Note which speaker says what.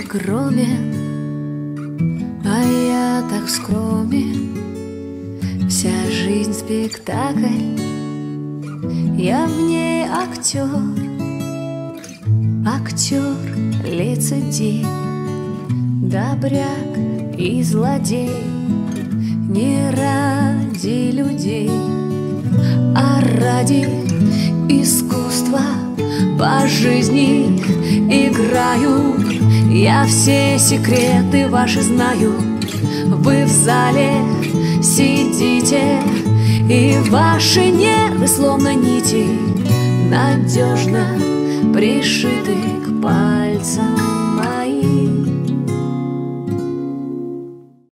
Speaker 1: огромен, а я так скромен. Вся жизнь спектакль, я в ней актер, актер, лицедей, добряк и злодей. Не ради людей, а ради искусства по жизни играю. Я все секреты ваши знаю. Вы в зале сидите, и ваши нервы, словно нити, надежно пришиты к пальцам моим.